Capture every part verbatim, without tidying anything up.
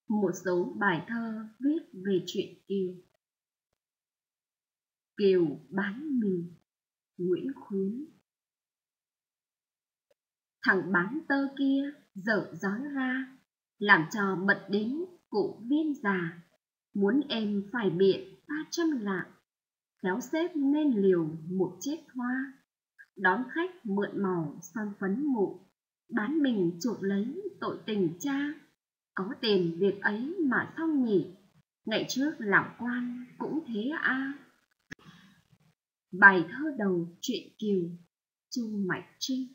Một số bài thơ viết về chuyện Kiều. Kiều bán mình. Nguyễn Khuyến. Thằng bán tơ kia dở dói ra, làm trò bật đến cụ viên già. Muốn em phải biện ba trăm lạng, khéo xếp nên liều một chiếc hoa. Đón khách mượn màu son phấn mụ, bán mình chuộc lấy tội tình cha. Có tiền việc ấy mà xong nhỉ, ngày trước lão quan cũng thế a. À. Bài thơ đầu chuyện Kiều, Chu Mạch Trinh.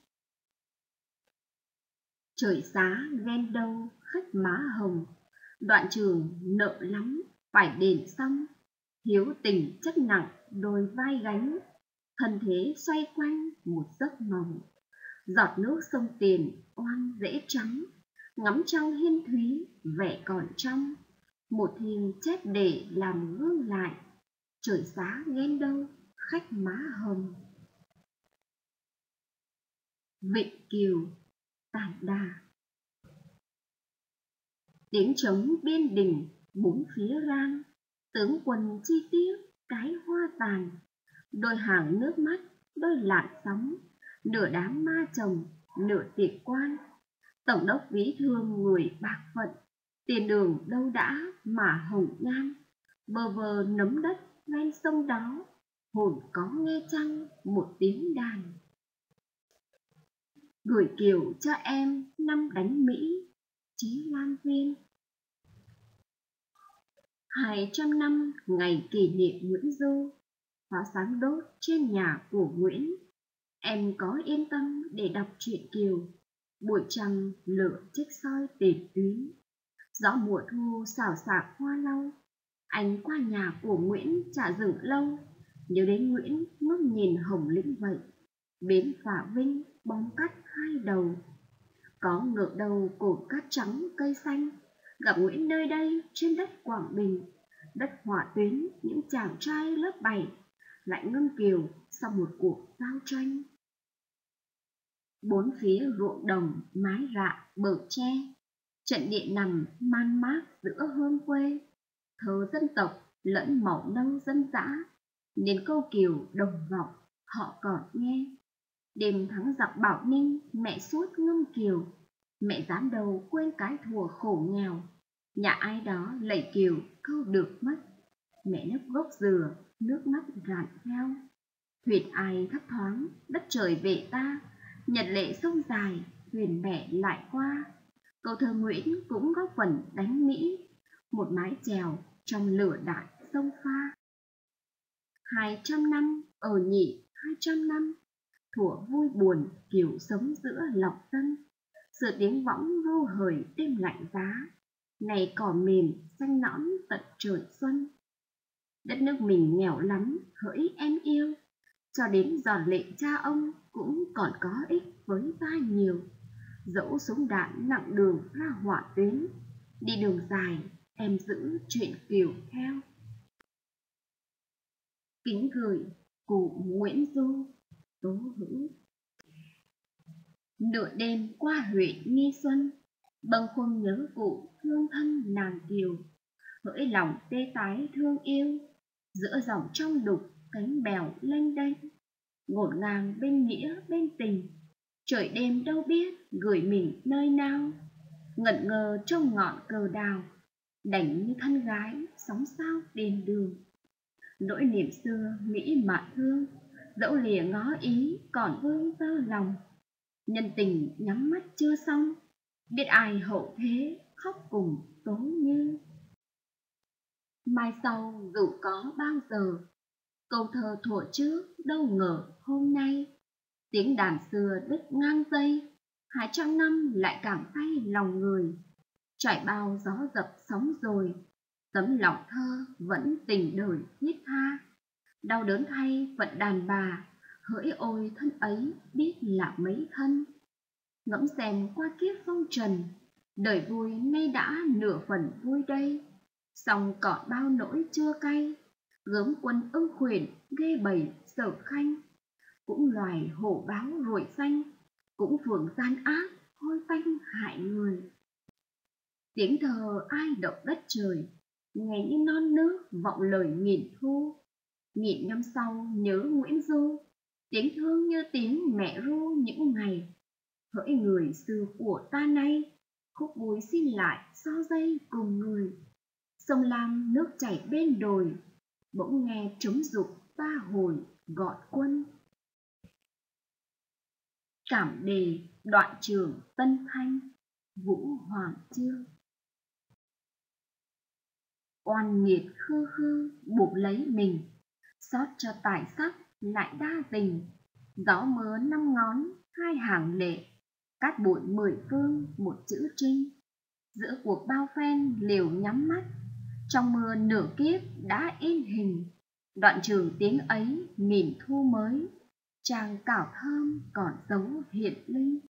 Trời xá ghen đâu khách má hồng, đoạn trường nợ lắm phải đền xong. Hiếu tình chất nặng đôi vai gánh, thân thế xoay quanh một giấc mộng. Giọt nước sông Tiền oan dễ trắng, ngắm trăng hiên thúy vẻ còn trong. Một thiên chết để làm gương lại, trời xá ghen đâu khách má hồng. Vịnh Kiều, Tản Đà. Tiếng trống biên đình bốn phía rang, tướng quân chi tiết cái hoa tàn. Đôi hàng nước mắt, đôi làn sóng, nửa đám ma chồng, nửa tiệc quan. Tổng đốc ví thương người bạc phận, tiền đường đâu đã mà hồng nhan. Bơ vơ nấm đất ven sông đó, hồn có nghe chăng một tiếng đàn. Gửi Kiều cho em năm đánh Mỹ, Chí Lan Viên. Hai trăm năm ngày kỷ niệm Nguyễn Du, pháo sáng đốt trên nhà của Nguyễn. Em có yên tâm để đọc truyện Kiều, buổi trăng lửa chiếc soi tiền tuyến. Gió mùa thu xào xạc hoa lau, anh qua nhà của Nguyễn chả dừng lâu. Nhớ đến Nguyễn ngước nhìn Hồng Lĩnh vậy, bến phả Vinh bóng cắt hai đầu. Có ngược đầu cột cát trắng cây xanh, gặp Nguyễn nơi đây trên đất Quảng Bình. Đất hỏa tuyến những chàng trai lớp bảy, lại ngâm Kiều sau một cuộc giao tranh. Bốn phía ruộng đồng mái rạ bờ tre, trận địa nằm man mác giữa hương quê. Thơ dân tộc lẫn màu nâu dân dã, nên câu Kiều đồng vọng họ còn nghe. Đêm thắng giặc Bảo Ninh mẹ suốt ngâm Kiều, mẹ dám đầu quên cái thuở khổ nghèo. Nhà ai đó lạy Kiều câu được mất, mẹ nấp gốc dừa nước mắt rạn theo. Thuyền ai thấp thoáng đất trời về ta, nhật lệ sông dài thuyền mẹ lại qua. Câu thơ Nguyễn cũng góp phần đánh Mỹ, một mái chèo trong lửa đạn sông pha. Hai trăm năm ở nhị hai trăm năm, thuở vui buồn Kiều sống giữa lòng dân. Sự tiếng võng vô hời đêm lạnh giá, này cỏ mềm xanh nõn tận trời xuân. Đất nước mình nghèo lắm hỡi em yêu, cho đến giọt lệ cha ông cũng còn có ích với ta nhiều. Dẫu súng đạn nặng đường ra hỏa tuyến, đi đường dài em giữ chuyện Kiều theo. Kính gửi cụ Nguyễn Du, Tố Hữu. Nửa đêm qua huyện Nghi Xuân, bâng khuâng nhớ cụ thương thân nàng Kiều. Hỡi lòng tê tái thương yêu, giữa dòng trong đục cánh bèo lênh đênh. Ngổn ngang bên nghĩa bên tình, trời đêm đâu biết gửi mình nơi nào. Ngẩn ngơ trong ngọn cờ đào, đành như thân gái sóng sao đền đường. Nỗi niềm xưa mỹ mạn thương, dẫu lìa ngó ý còn vương tơ lòng. Nhân tình nhắm mắt chưa xong, biết ai hậu thế khóc cùng Tố Như. Mai sau dù có bao giờ, câu thơ thuở trước đâu ngờ hôm nay. Tiếng đàn xưa đứt ngang dây, hai trăm năm lại cảm thay lòng người. Trải bao gió dập sóng rồi, tấm lòng thơ vẫn tình đời thiết tha. Đau đớn thay phận đàn bà, hỡi ôi thân ấy biết là mấy thân. Ngẫm xem qua kiếp phong trần, đời vui nay đã nửa phần vui đây. Song còn bao nỗi chua cay, gớm quân ưng khuyển ghê bầy Sở Khanh. Cũng loài hổ báo ruồi xanh, cũng phường gian ác hôi tanh hại người. Tiếng thơ ai động đất trời, nghe như non nước vọng lời nghìn thu. Nghìn năm sau nhớ Nguyễn Du, tiếng thương như tiếng mẹ ru những ngày. Hỡi người xưa của ta nay, khúc vui xin lại so dây cùng người. Sông Lam nước chảy bên đồi, bỗng nghe trống dục ba hồi gọi quân. Cảm đề Đoạn Trường Tân Thanh, Vũ Hoàng Chương. Oan nghiệt khư khư buộc lấy mình, xót cho tài sắc lại đa tình. Gió mớ năm ngón hai hàng lệ, cát bụi mười phương một chữ trinh. Giữa cuộc bao phen liều nhắm mắt, trong mưa nửa kiếp đã in hình. Đoạn trường tiếng ấy nghìn thu mới, chàng cảo thơm còn dấu hiện linh.